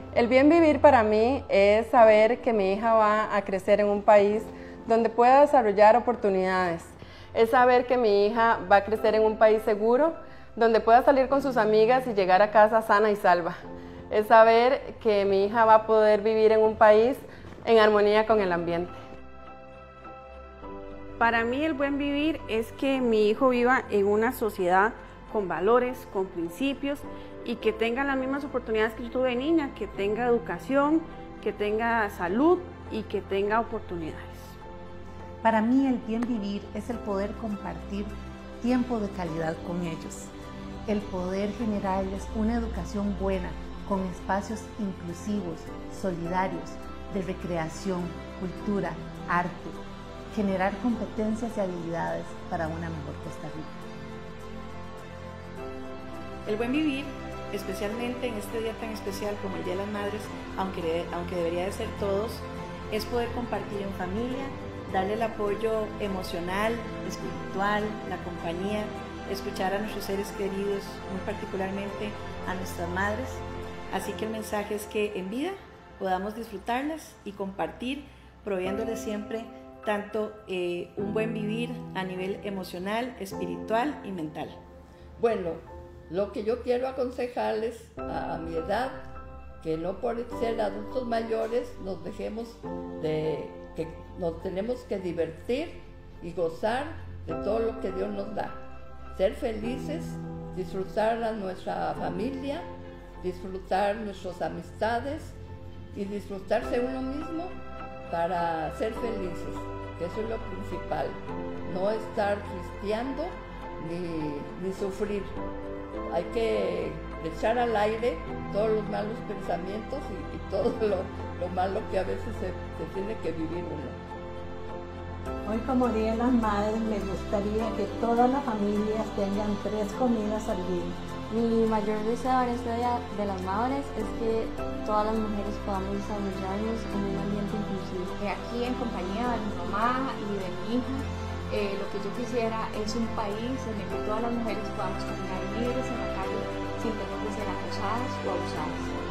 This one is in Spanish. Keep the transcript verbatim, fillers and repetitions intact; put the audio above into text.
El bien vivir para mí es saber que mi hija va a crecer en un país donde pueda desarrollar oportunidades. Es saber que mi hija va a crecer en un país seguro, donde pueda salir con sus amigas y llegar a casa sana y salva. Es saber que mi hija va a poder vivir en un país en armonía con el ambiente. Para mí el buen vivir es que mi hijo viva en una sociedad con valores, con principios y que tenga las mismas oportunidades que yo tuve de niña, que tenga educación, que tenga salud y que tenga oportunidades. Para mí el bien vivir es el poder compartir tiempo de calidad con ellos, el poder generarles una educación buena con espacios inclusivos, solidarios, de recreación, cultura, arte, generar competencias y habilidades para una mejor Costa Rica. El buen vivir, especialmente en este día tan especial como el Día de las Madres, aunque, aunque debería de ser todos, es poder compartir en familia, darle el apoyo emocional, espiritual, la compañía, escuchar a nuestros seres queridos, muy particularmente a nuestras madres. Así que el mensaje es que en vida podamos disfrutarlas y compartir, proveyéndoles siempre tanto eh, un buen vivir a nivel emocional, espiritual y mental. Bueno, lo que yo quiero aconsejarles a, a mi edad, que no por ser adultos mayores nos dejemos de que nos tenemos que divertir y gozar de todo lo que Dios nos da. Ser felices, disfrutar a nuestra familia, disfrutar nuestras amistades y disfrutarse uno mismo para ser felices, que eso es lo principal. No estar tristeando ni, ni sufrir. Hay que echar al aire todos los malos pensamientos y, y todo lo, lo malo que a veces se, se tiene que vivir uno. Hoy, como Día de las Madres, me gustaría que todas las familias tengan tres comidas al día. Mi mayor deseo en este Día de las Madres es que todas las mujeres podamos desarrollarnos en un ambiente inclusivo. Aquí en compañía de mi mamá y de mi hija, eh, lo que yo quisiera es un país en el que todas las mujeres podamos caminar libres en la calle sin tener que ser acosadas o abusadas.